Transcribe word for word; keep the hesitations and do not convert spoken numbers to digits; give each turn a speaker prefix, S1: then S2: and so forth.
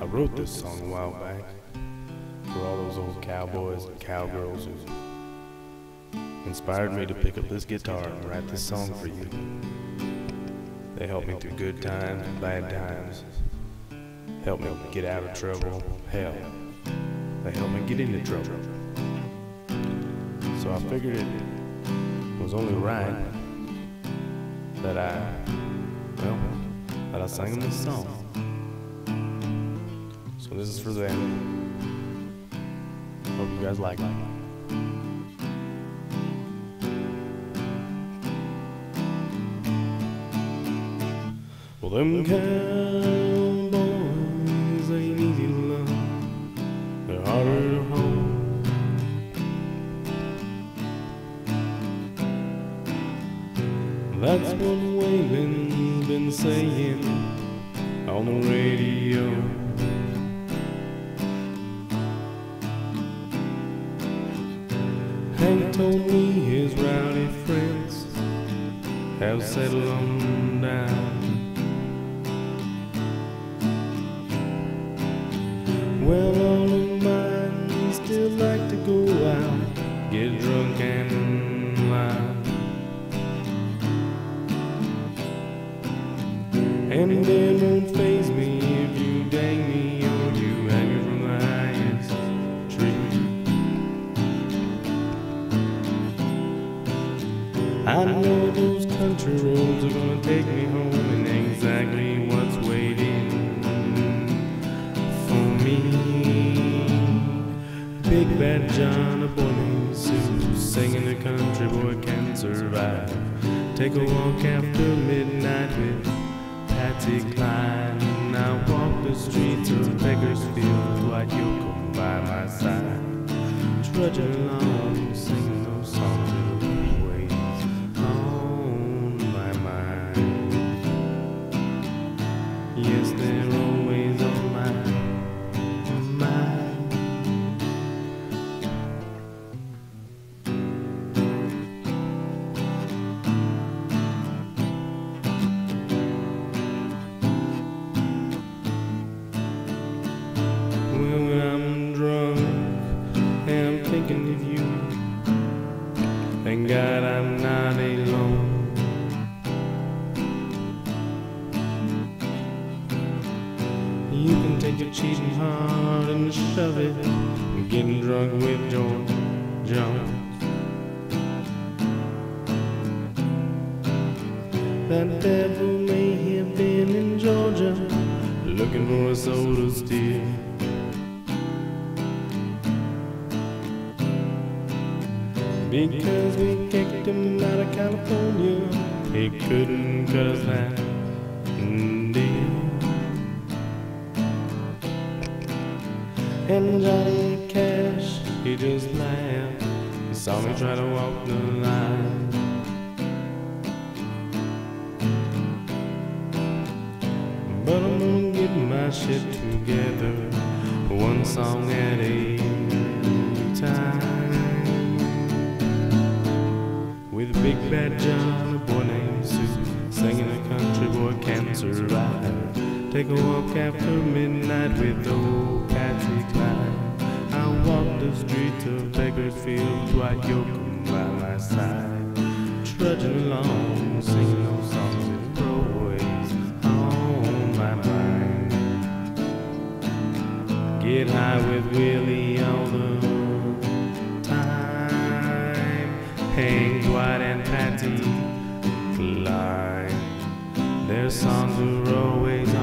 S1: I wrote this song a while back for all those old cowboys and cowgirls who inspired me to pick up this guitar and write this song for you. They helped me through good times and bad times, helped me get out of trouble, hell, they helped me get into trouble. So I figured it was only right that I, well, that I sang them this song. So this is for them. Hope you guys like it. Well, them cowboys ain't easy to love, they're harder to hold. That's what Waylon's been saying on the radio. Hank told me his rowdy friends have settled on down. Well, all of mine still like to go out, get drunk and lie. And it won't faze me if you dang me or you hang me from the highest tree. I know those country roads are gonna take me home, and exactly what's waiting for me. Big Bad John, a boy named Sue, singing the country boy can survive. Take a walk after midnight with Patsy Cline. I walk the streets of Bakersfield, Dwight Yoakam by my side, trudging along, singing those songs always on my mind. Yes, they're always on my mind. Well, when I'm drunk and I'm thinking of you, thank God I'm not alone. You can take your cheating heart and shove it, getting drunk with George Jones. That devil may have been in Georgia, looking for a soul to steal. Because we kicked him out of California, he couldn't cut us that deal. And Johnny Cash, he just laughed, he saw me try to walk the line. But I'm gonna get my shit together, one song at a time. With Big Bad John, a boy named Sue, singing a country boy can survive. Take a walk after midnight with old Patsy Cline. I walk the streets of Bakersfield, Dwight Yoakam by my side, trudging along, singing those songs that are always on my mind. Get high with Willie all the time. Hank, Dwight, and Patsy Cline, their songs are always